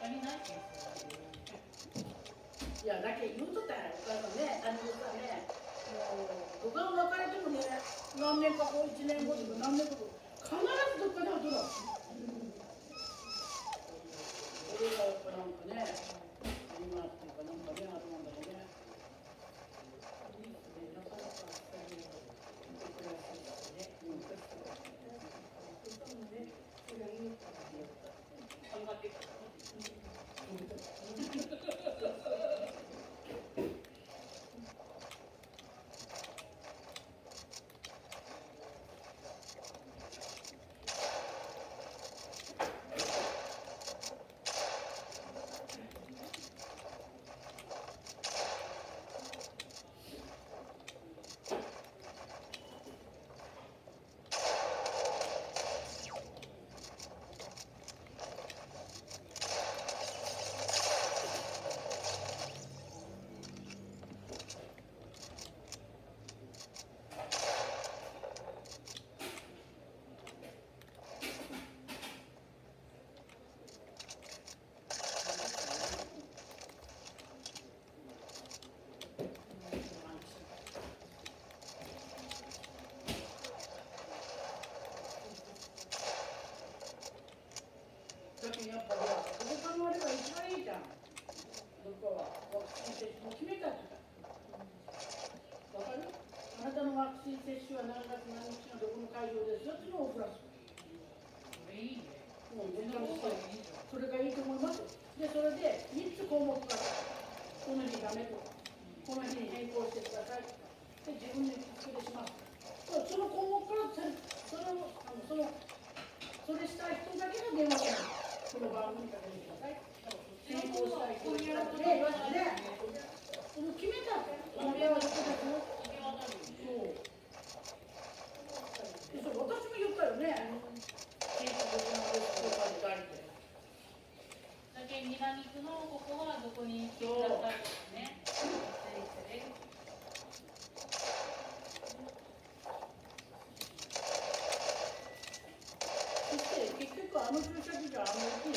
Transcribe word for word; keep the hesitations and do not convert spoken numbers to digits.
いやだけ言うとったやろお母さんね、あのさね、もう他の別れてもね、何年かこういちねんごとか何年か後必ずどっかで会うとる。それがやっぱなんかね、今っていうかなんかね、あれなんだろうね。なかなか二人見てくれやすいですね。うん。頑張ってからね。やっぱり他のあれが一番いいじゃん。どこはワクチン接種も決めたって言った。わかる？あなたのワクチン接種は何月何日のどこの会場ですよっていうのを送らす。それいいね。もう全然それがいいと思います。でそれでみっつ項目がこの日ダメとかこの日に変更してくださいとかで自分で付けします。その項目からそれをあのそのそれしたい人だけが電話する。この番組かけてください。変更したい人だけで、ね、その決めたって、お部屋はどこですよ。そう。そう、私も言ったよね。建築のとかで書いて。 だけ南区のここはどこに来てくださいですね。 そして結局あの駐車場じゃあの大きい